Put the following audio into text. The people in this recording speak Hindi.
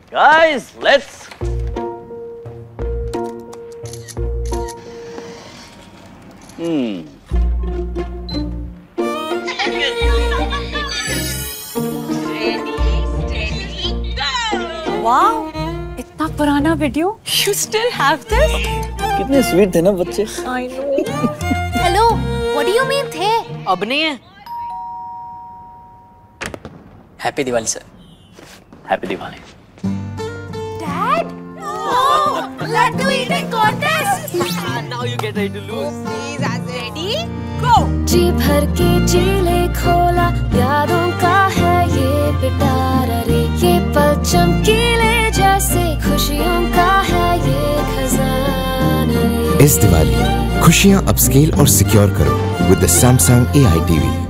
Guys, let's. वाह, इतना पुराना video. You still have this? कितने स्वीट थे ना बच्चे। I know. Hello, what do you mean थे? अब नहीं है। Happy Diwali sir. Happy Diwali. Dad? Oh, laddu eating contest. Now you get ready to lose. Please, as ready? Go. जी भर के जीले खोला, यादों का है ये पिटारा रे, ये पल चमकीले जैसे खुशियों का है ये खजाना रे। इस दिवाली खुशियां अपस्केल और सिक्योर करो with the Samsung AI TV।